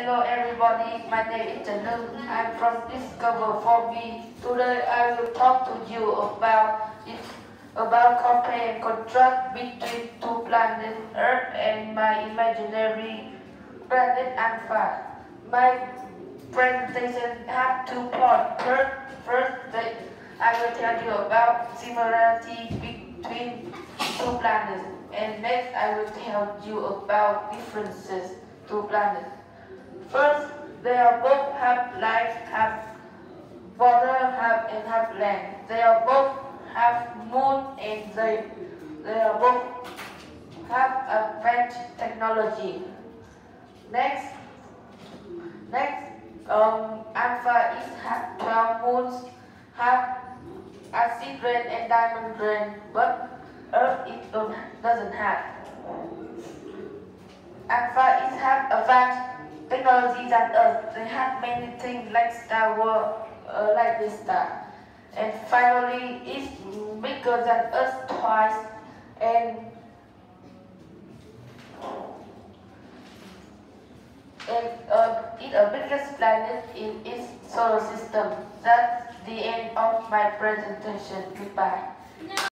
Hello everybody, my name is Chanung. I'm from Discover 4B. Today I will talk to you about compare and contrast between two planets, Earth and my imaginary planet Alpha. My presentation has two parts. First, I will tell you about similarity between two planets, and next I will tell you about differences to planets. First, they are both have life, have water, have land. They are both have moon, and they are both have advanced technology. Next, Alpha is have 12 moons, have acid rain and diamond rain, but Earth doesn't have. Alpha is have advanced technology than Earth. They have many things like Star Wars, like this star. And finally, it's bigger than Earth twice, and it's the biggest planet in its solar system. That's the end of my presentation. Goodbye.